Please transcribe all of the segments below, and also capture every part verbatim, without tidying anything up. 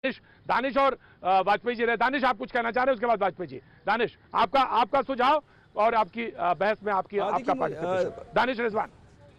दानिश और वाजपेयी जी रहे। दानिश आप कुछ कहना चाह रहे हैं, उसके बाद वाजपेयी जी। दानिश आपका आपका सुझाव और आपकी बहस में आपकी आपका पार्टिसिपेशन। दानिश रिजवान।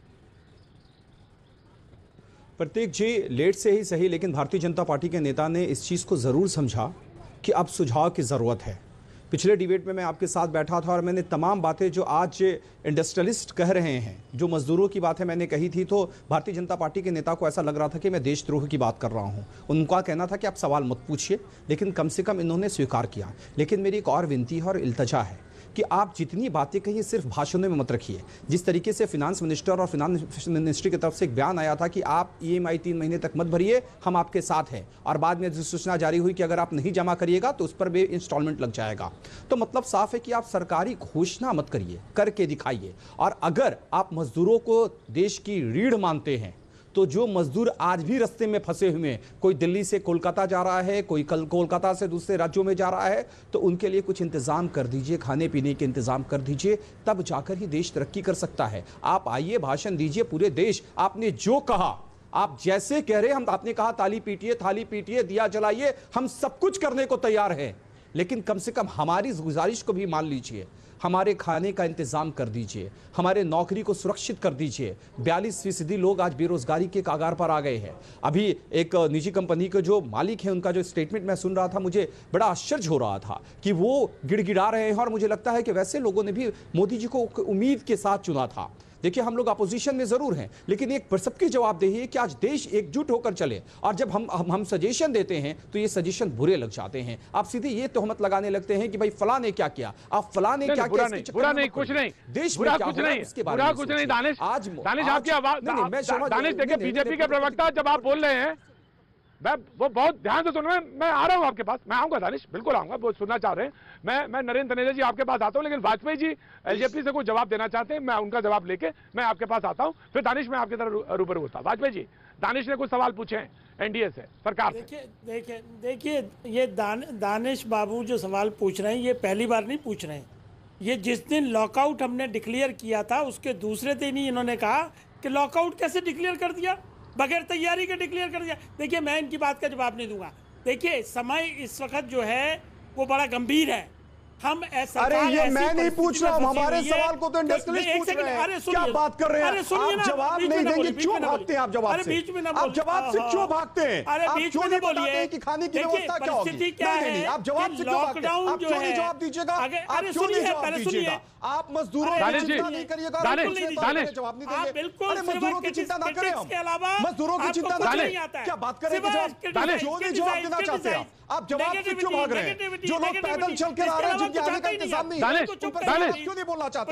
प्रत्येक जी लेट से ही सही, लेकिन भारतीय जनता पार्टी के नेता ने इस चीज़ को ज़रूर समझा कि अब सुझाव की ज़रूरत है। पिछले डिबेट में मैं आपके साथ बैठा था और मैंने तमाम बातें जो आज इंडस्ट्रियलिस्ट कह रहे हैं, जो मजदूरों की बातें मैंने कही थी, तो भारतीय जनता पार्टी के नेता को ऐसा लग रहा था कि मैं देशद्रोह की बात कर रहा हूं। उनका कहना था कि आप सवाल मत पूछिए, लेकिन कम से कम इन्होंने स्वीकार किया। लेकिन मेरी एक और विनती है और इल्तजा है कि आप जितनी बातें कहिए सिर्फ भाषणों में मत रखिए। जिस तरीके से फिनांस मिनिस्टर और फिनांस मिनिस्ट्री की तरफ से एक बयान आया था कि आप ईएमआई तीन महीने तक मत भरिए, हम आपके साथ हैं, और बाद में सूचना जारी हुई कि अगर आप नहीं जमा करिएगा तो उस पर भी इंस्टॉलमेंट लग जाएगा। तो मतलब साफ है कि आप सरकारी घोषणा मत करिए, करके दिखाइए। और अगर आप मजदूरों को देश की रीढ़ मानते हैं तो जो मजदूर आज भी रास्ते में फंसे हुए हैं, कोई दिल्ली से कोलकाता जा रहा है, कोई कल कोलकाता से दूसरे राज्यों में जा रहा है, तो उनके लिए कुछ इंतजाम कर दीजिए, खाने पीने के इंतजाम कर दीजिए, तब जाकर ही देश तरक्की कर सकता है। आप आइए, भाषण दीजिए पूरे देश, आपने जो कहा, आप जैसे कह रहे, हम आपने कहा ताली पीटिए, थाली पीटिए, दिया जलाइए, हम सब कुछ करने को तैयार हैं, लेकिन कम से कम हमारी गुजारिश को भी मान लीजिए। हमारे खाने का इंतजाम कर दीजिए, हमारे नौकरी को सुरक्षित कर दीजिए। बयालीस फीसदी लोग आज बेरोजगारी के कागार पर आ गए हैं। अभी एक निजी कंपनी के जो मालिक हैं, उनका जो स्टेटमेंट मैं सुन रहा था, मुझे बड़ा आश्चर्य हो रहा था कि वो गिड़गिड़ा रहे हैं। और मुझे लगता है कि वैसे लोगों ने भी मोदी जी को उम्मीद के साथ चुना था। देखिए, हम लोग अपोजिशन में जरूर हैं, लेकिन एक सबकी जवाबदेही है कि आज देश एकजुट होकर चले। और जब हम हम, हम सजेशन देते हैं तो ये सजेशन बुरे लग जाते हैं। आप सीधे ये तोहमत लगाने लगते हैं कि भाई फलां ने क्या किया, आप फलां ने क्या किया। बुरा नहीं, बुरा नहीं, कुछ नहीं, देश बुरा कुछ नहीं, बुरा कुछ नहीं। दानिश, आज दानिश आपकी आवाज, दानिश देखिए, बीजेपी के प्रवक्ता जब आप बोल रहे हैं, मैं वो बहुत ध्यान से सुन रहे हैं। मैं आ रहा हूं आपके पास, मैं आऊंगा दानिश, बिल्कुल आऊंगा, वो सुनना चाह रहे हैं। मैं मैं नरेंद्र तनेजा जी आपके पास आता हूं, लेकिन वाजपेयी जी एलजेपी से कोई जवाब देना चाहते हैं, मैं उनका जवाब लेके मैं आपके पास आता हूं। फिर दानिश मैं आपकी तरफ रूबरू होता। वाजपेयी जी, दानिश ने कुछ सवाल पूछे हैं एनडीए से, सरकार से। देखिए देखिए देखिए ये दान, दानिश बाबू जो सवाल पूछ रहे हैं, ये पहली बार नहीं पूछ रहे हैं। ये जिस दिन लॉकआउट हमने डिक्लेयर किया था, उसके दूसरे दिन ही इन्होंने कहा कि लॉकआउट कैसे डिक्लेयर कर दिया, बगैर तैयारी के डिक्लेयर कर दिया। देखिए, मैं इनकी बात का जवाब नहीं दूंगा। देखिए, समय इस वक्त जो है वो बड़ा गंभीर है। हम ऐसा, अरे ये मैं नहीं पूछ रहा हूं, हमारे सवाल को तो इंडस्ट्रियलिस्ट पूछ रहे हैं। क्या बात कर रहे हैं आप? जवाब नहीं देंगे, क्यों भागते हैं आप जवाब से? आप जवाब से क्यों भागते हैं? आप क्यों नहीं बताते कि खाने की व्यवस्था क्या होगी? नहीं नहीं, आप जवाब से क्यों भागते हैं? आप क्यों नहीं जवाब दीजिएगा? आप क्यों नहीं जवाब दीजिएगा? आप मजदूरों की चिंता नहीं करिएगा, जवाब नहीं देंगे। अरे मजदूरों की चिंता ना करें, मजदूरों की चिंता ना करें। क्या बात करें? क्यों नहीं जवाब देना चाहते हैं आप? जवाब से क्यों भाग रहे हैं? जो लोग पैदल चल के आ रहे हैं, जिनके आने का इंतजाम नहीं है, उन पर क्यों नहीं बोलना चाहते?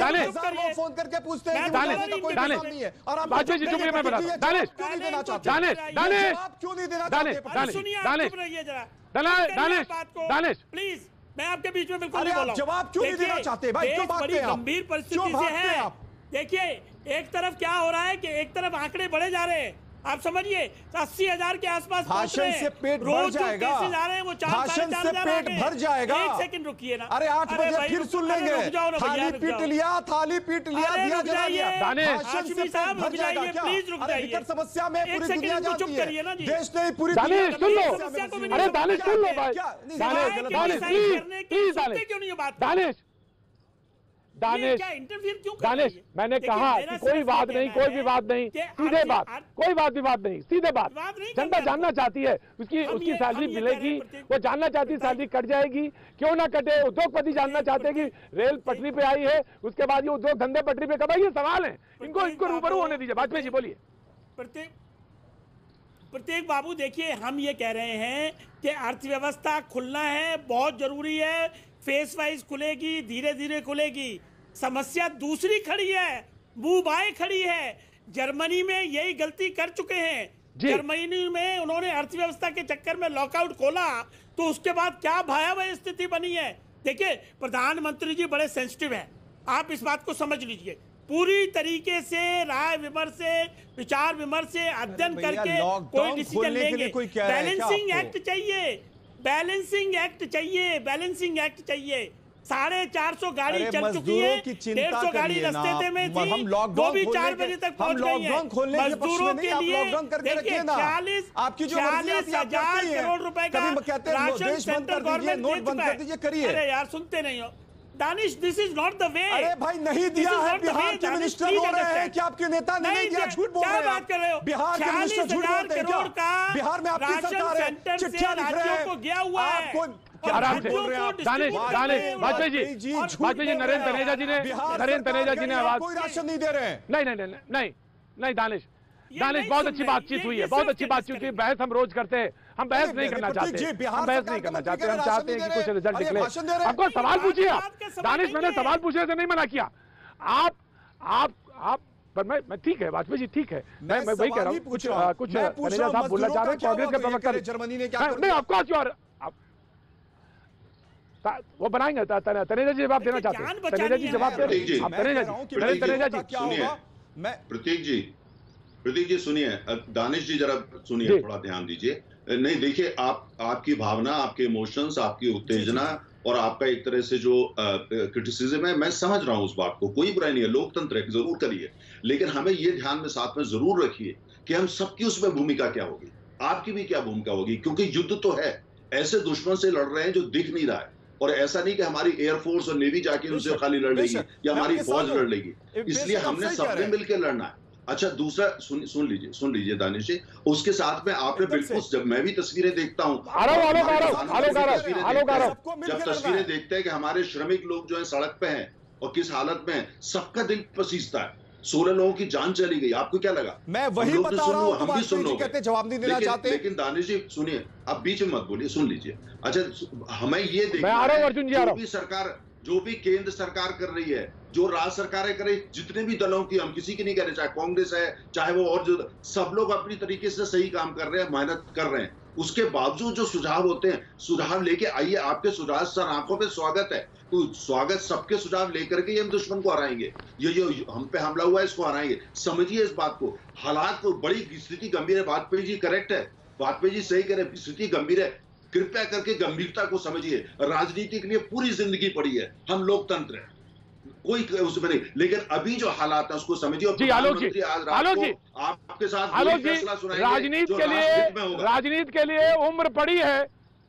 लोग फोन करके पूछते हैं कि कोई इंतजाम नहीं है, और आप क्यों नहीं देना चाहते? आप क्यों नहीं देना चाहते? दानिश प्लीज, मैं आपके बीच में बिल्कुल नहीं बोल रहा हूं। जवाब क्यों नहीं देना चाहते भाई? क्यों भागते हैं आप? गंभीर परिस्थिति से है। देखिए, एक तरफ क्या हो रहा है कि एक तरफ आंकड़े बढ़े जा रहे हैं, आप समझिए अस्सी हजार के आसपास भाषण से पेट भर जाएगा, जा रहे हैं वो चार भाषण से पेट भर जाएगा। एक सेकंड रुकिए ना। अरे आठ बजे फिर सुन लेंगे। थाली पीट लिया, थाली पीट लिया, दिया जला लिया, भाषण से पेट भर जाएगा क्या? अरे विकट समस्या में पूरी दुनिया जानती है, देश नहीं पूरी दुनिया। सुन लो, अरे दानिश सुन लो भाई, दानिश दानिश प्लीज, दानिश क्यों नहीं ये बात? दानिश दानिश दानिश मैंने कहा कि कोई बात नहीं, कोई विवाद नहीं, सीधे बात, कोई बात विवाद नहीं, सीधे बात। जनता जानना चाहती है, उसकी उसकी सैलरी मिलेगी, वो जानना चाहती है सैलरी कट जाएगी, क्यों ना कटे। उद्योगपति जानना चाहते हैं कि रेल पटरी पे आई है, उसके बाद ये उद्योग धंधे पटरी पे कब आए, ये सवाल है। इनको इनको रूबरू होने दीजिए। वाजपेयी जी बोलिए। प्रत्येक प्रत्येक बाबू, देखिए, हम ये कह रहे हैं कि अर्थव्यवस्था खुलना है, बहुत जरूरी है, फेस वाइज खुलेगी, धीरे धीरे खुलेगी। समस्या दूसरी खड़ी है, मुंह बाएं खड़ी है। जर्मनी में यही गलती कर चुके हैं। जर्मनी में उन्होंने अर्थव्यवस्था के चक्कर में लॉकआउट खोला, तो उसके बाद क्या भयावह स्थिति बनी है। देखिए, प्रधानमंत्री जी बड़े सेंसिटिव हैं, आप इस बात को समझ लीजिए। पूरी तरीके से राय विमर्श से, विचार विमर्श से, अध्ययन करके कोई डिसीजन लेंगे। बैलेंसिंग एक्ट चाहिए, बैलेंसिंग एक्ट चाहिए, बैलेंसिंग एक्ट चाहिए। साढ़े चार सौ गाड़ी अरे चल चुकी है, मजदूरों की चिंता डेढ़ सौ गाड़ी करिए ना। रास्ते पे में थी, हम वो लॉकडाउन भी खोलने चार के- बजे तक हम पहुंच गई है। लॉकडाउन खोलने के पक्ष में मजदूरों नहीं, के आप लिए लॉकडाउन करके देखिए रखिए ना। चालीस आपकी जो मर्जी है, चालीस आप हजार करती हैं। करोड़ रुपए का कभी कहते हैं राशन देश बंद सेंट्रल कर दीजिए, गवर्नमेंट नोट दे बंद चुका कर है। दीजिए, करिए। अरे यार सुनते नहीं हो Danish, this is not the way. अरे भाई नहीं दिया है, बिहार के मिनिस्टर हो रहे हैं कि आपके नेता ने नहीं दिया, झूठ बोल रहे हैं। क्या बात कर रहे हो? बिहार के मिनिस्टर झूठ बोलते हैं करोड़ का क्या? बिहार में आपकी राशन सरकार है, सेंटर से चिट्ठियां लिख रहे राज्यों को गया हुआ है। आपको क्या आराम झूठ से बोल रहे हैं आप? दानिश दानिश वाजपेयी जी झूठ वाजपेयी जी बोल नरेंद्र रहे हैं। तनेजा जी ने बिहार नरेंद्र सरकार तनेजा जी के ने लिए आवाज कोई राशन नहीं दे रहे हैं। नहीं नहीं नहीं नहीं नहीं दानिश ये दानिश नहीं बहुत सुन अच्छी रहे, बातचीत ये- हुई ये है, बहुत सिर्फ अच्छी बातचीत हुई है। बहस हम रोज करते हैं, हम बहस नहीं, नहीं करना प्रतीक चाहते, जी, बिहार हम बहस सरकार नहीं के करना मंत्री चाहते, कह हम रहे चाहते हैं हैं कि राशन कुछ रिजल्ट नहीं दे निकले। रहे, भाषण दे रहे हैं। आपको सवाल पूछिए, बात आप का सवाल दानिश नहीं मैंने है। सवाल पूछने से नहीं मना किया। आप आप आप पर मैं मैं ठीक है वाजपेयी जी, ठीक है, मैं मैं वही कह रहा हूँ। कुछ आ, कुछ तनेजा साहब बोलना चाह रहे हैं, कांग्रेस के प्रवक्ता जर्मनी ने क्या नहीं, कर नहीं दिया? ऑफकोर्स यू आर वो बनाएंगे त- त- तनेजा जी जवाब देना देखिए, चाहते हैं, जान तनेजा बचानी जी है। जवाब दे रहे प्रतीक जी, हैं। आप मैं तनेजा कह रहा हूं जी कि नरेंद्र तनेजा जी क्या सुनिए। होगा? मैं प्रतीक जी प्रतीक जी सुनिए, दानिश जी जरा जी। सुनिए, थोड़ा ध्यान दीजिए। नहीं देखिए, आप आपकी भावना, आपके इमोशंस, आपकी उत्तेजना और आपका एक तरह से जो क्रिटिसिज्म है, मैं समझ रहा हूं उस बात को, कोई बुराई नहीं है, लोकतंत्र है, जरूर करिए। लेकिन हमें ये ध्यान में साथ में जरूर रखिए कि हम सबकी उसमें भूमिका क्या होगी, आपकी भी क्या भूमिका होगी, क्योंकि युद्ध तो है, ऐसे दुश्मन से लड़ रहे हैं जो दिख नहीं रहा है। और ऐसा नहीं कि हमारी एयरफोर्स और नेवी जाके उनसे खाली लड़ लेगी या हमारी फौज लड़ लेगी, इसलिए हमने सबने मिलकर लड़ना है। अच्छा, दूसरा सुन सुन लीजिए सुन लीजिए दानिश जी, उसके साथ में आपने बिल्कुल, जब मैं भी तस्वीरें देखता हूँ, आलो, आलो, आलो, आलो, आलो, तस्वीरें आलो, देखते हैं, सबको मिलकर जब लड़ना तस्वीरें है। देखते हैं कि हमारे श्रमिक लोग जो है सड़क पे हैं और किस हालत में है, सबका दिल पसीजता है। सोलह लोगों की जान चली गई, आपको क्या लगा? मैं हम वही लोग तो बता सुन रहा लो, हूं, तो हम भी सुन वाजपेयी जी लो कहते जवाब नहीं देना लेकिन, चाहते। लेकिन दानिश जी सुनिए, आप बीच में मत बोलिए, सुन लीजिए। अच्छा, हमें ये देखना मैं आ रहा हूं है, अर्जुन जी, आ जो रहा हूं। भी सरकार, जो भी केंद्र सरकार कर रही है, जो राज्य सरकारें करे, जितने भी दलों की, हम किसी की नहीं कह रहे, चाहे कांग्रेस है, चाहे वो और जो, सब लोग अपनी तरीके से सही काम कर रहे हैं, मेहनत कर रहे हैं। उसके बावजूद जो सुझाव होते हैं, सुझाव लेके आइए, आपके सुझाव सर आंखों पे स्वागत है, तो स्वागत, सबके सुझाव लेकर के हम दुश्मन को हराएंगे। ये जो हम पे हमला हुआ है, इसको हराएंगे। समझिए इस बात को, हालात को, बड़ी स्थिति गंभीर है। वाजपेयी जी करेक्ट है, वाजपेयी जी सही कह रहे हैं, स्थिति गंभीर है, कृपया करके गंभीरता को समझिए। राजनीति के लिए पूरी जिंदगी पड़ी है, हम लोकतंत्र है, कोई उसमें नहीं, लेकिन अभी जो हालात है उसको समझिए। और जी आलोक जी, प्रधानमंत्री आज रात आलोक को जी, आपके साथ आलोक वही जी, फैसला सुनाएंगे राजनीति जो के लिए राष्ट्रहित में होगा। राजनीति के लिए उम्र पड़ी है,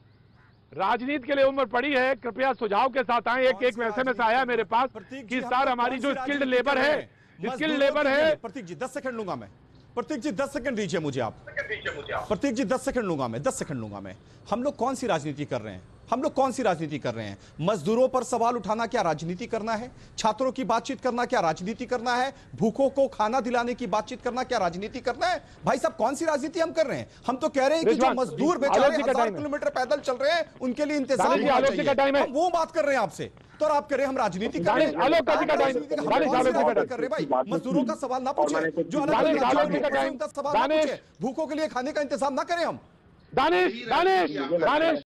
राजनीति के लिए उम्र पड़ी है। कृपया सुझाव के साथ आए। एक एक एसएमएस आया मेरे पास कि सर हमारी जो स्किल्ड लेबर है, स्किल्ड लेबर है। प्रतीक जी दस सेकंड लूंगा मैं, प्रतीक जी दस सेकंड दीजिए मुझे आप, प्रतीक जी दस सेकंड लूंगा मैं, दस सेकंड लूंगा मैं। हम लोग कौन सी राजनीति कर रहे हैं? हम लोग कौन सी राजनीति कर रहे हैं? मजदूरों पर सवाल उठाना क्या राजनीति करना है? छात्रों की बातचीत करना क्या राजनीति करना है? भूखों को खाना दिलाने की बातचीत करना क्या राजनीति करना है? भाई साहब कौन सी राजनीति हम कर रहे हैं? हम तो कह रहे हैं कि जो मजदूर बेचारे हजार किलोमीटर पैदल चल रहे हैं, उनके लिए इंतजाम होना चाहिए। हम वो बात कर रहे हैं आपसे, तो आप कह रहे हैं हम राजनीति कर रहे हैं। आलोक का का टाइम, कर रहे भाई, मजदूरों का सवाल ना पूछे, जो अलग अलग सवाल ना पूछे, भूखों के लिए खाने का इंतजाम ना करें हम। दानिश दानिश दानिश